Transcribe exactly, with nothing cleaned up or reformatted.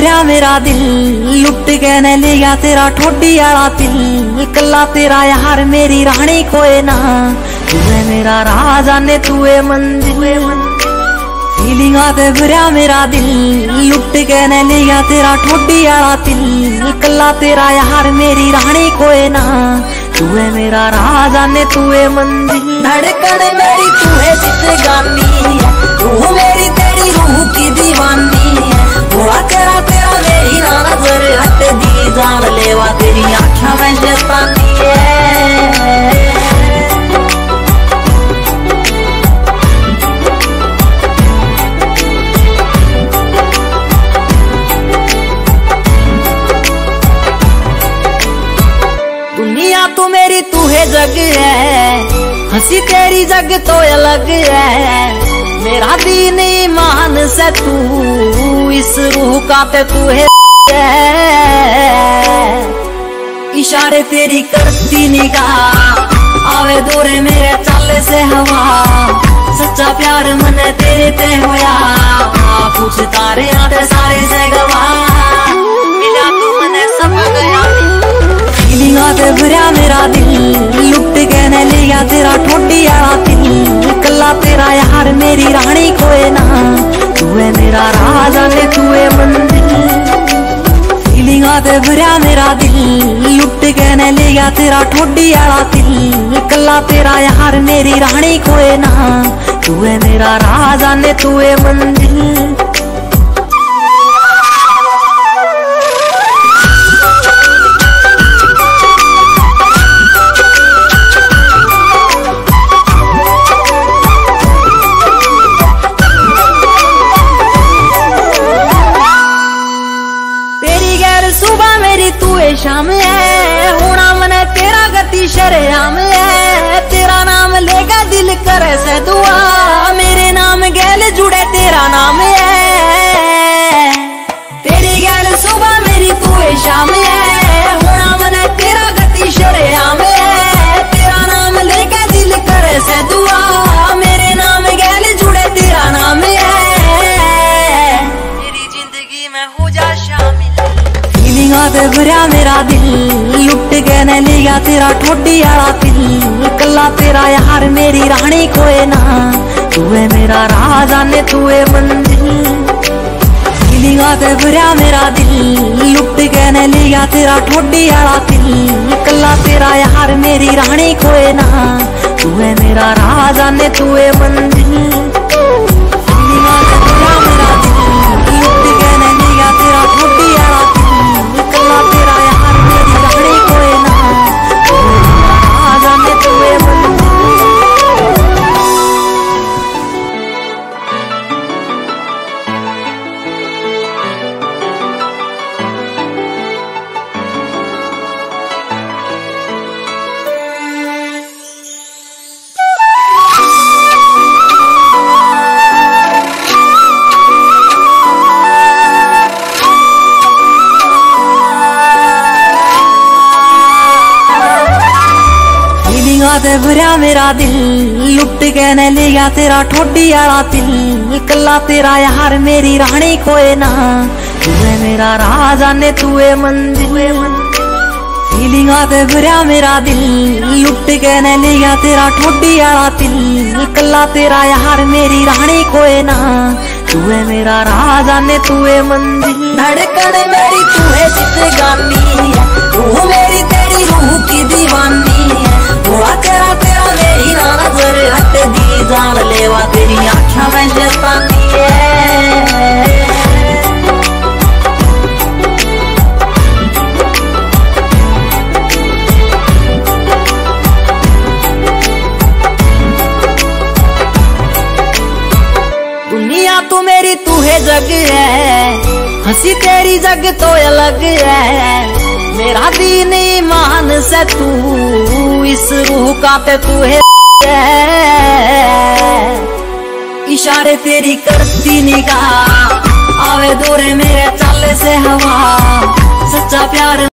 भरिया मेरा दिल लुट के न ले गया तेरा ठोडी आला दिल। कला तेरा यार मेरी रानी कोई ना, तू है मेरा राजा ने तू है मंजिल। फीलिंग आते भरिया मेरा दिल लुट के न ले गया तेरा ठोडी आला दिल। कला तेरा यार मेरी रानी कोई ना, तू है मेरा राजा ने तू है मंजिल। धड़कन मेरी तू है जिंदगानी, तू मेरी तेरी रूह की दीवानी है। थोड़ा तेरा तेरा मेरी ना नजर हट दी, जान लेवा तेरी आँखों में शैतानी है। दुनिया तू मेरी तू है जग है, हंसी तेरी जग तो अलग है। मेरा दीन ईमान से तू इस रूह का ते तू है। इशारे तेरी करती निगाह आवे दूरे मेरे चाले से हवा। सच्चा प्यार मन तेरे ते होया, कुछ तारे आते सारे से गवा। मिला तू मने सब गया, फीलिंग आते भरिया मेरा दिल लुट के न ले गया तेरा ठोडी आला दिल। कला तेरा यार मेरी रानी कोई ना, तू है मेरा राजा ने तू है मंजिल। फीलिंग आते भरिया मेरा दिल लुट के न ले गया तेरा ठोडी आला दिल। कला तेरा यार मेरी रानी कोई ना, तू है मेरा राजा ने तू है मंजिल। सुबह मेरी तू है शाम है, होना मने तेरा गति शरेआम है। तेरा नाम लेगा दिल करे से दुआ, मेरे नाम गैल जुड़े तेरा नाम है। तेरी गैल सुबह मेरी तू है शाम है, होना मने तेरा गति शरेआम है। तेरा नाम लेगा दिल करे से दुआ, मेरे नाम गैल जुड़े तेरा नाम है। मेरी जिंदगी में हो जा शामिल। फीलिंग आते भरिया मेरा दिल लुट के न ले गया तेरा ठोडी आला दिल। कला तेरा यार मेरी रानी कोई ना, तू है मेरा राजा ने तू है मंजिल। फीलिंग आते भरिया मेरा दिल लुट के न ले गया तेरा ठोडी आला दिल। कला तेरा यार मेरी रानी कोई ना, तू है मेरा राजा ने तू है मंजिल। फीलिंग आते भरिया मेरा दिल लुट के न ले गया तेरा ठोडी आला दिल। कला तेरा यार मेरी रानी कोई ना, तू है मेरा राजा ने तू है मंजिल। आते भरिया मेरा दिल लुट के न ले गया तेरा ठोडी आला दिल। कला तेरा यार मेरी रानी कोई ना, तू है मेरा राजा ने तू है मंजिल। फीलिंग आते भरिया मेरा दिल लुट के न ले गया तेरा ठोडी आला दिल। कला तेरा यार मेरी रानी कोई ना, तू है मेरा राजा ने तू है मंजिल। धड़कन मेरी तू है जिंदगानी, तू मेरी तेरी रूह की दीवानी है। थोड़ा तेरा तेरा मेरी ना नजर हट दी, जान लेवा तेरी आँखों में शैतानी है। दुनिया तू मेरी तू है जग है, हंसी तेरी जग तो अलग है। मेरा दीन ईमान से तू इस रूह का ते तू है। इशारे तेरी करती निगाह आवे दूरे मेरे चाले से हवा। सच्चा प्यार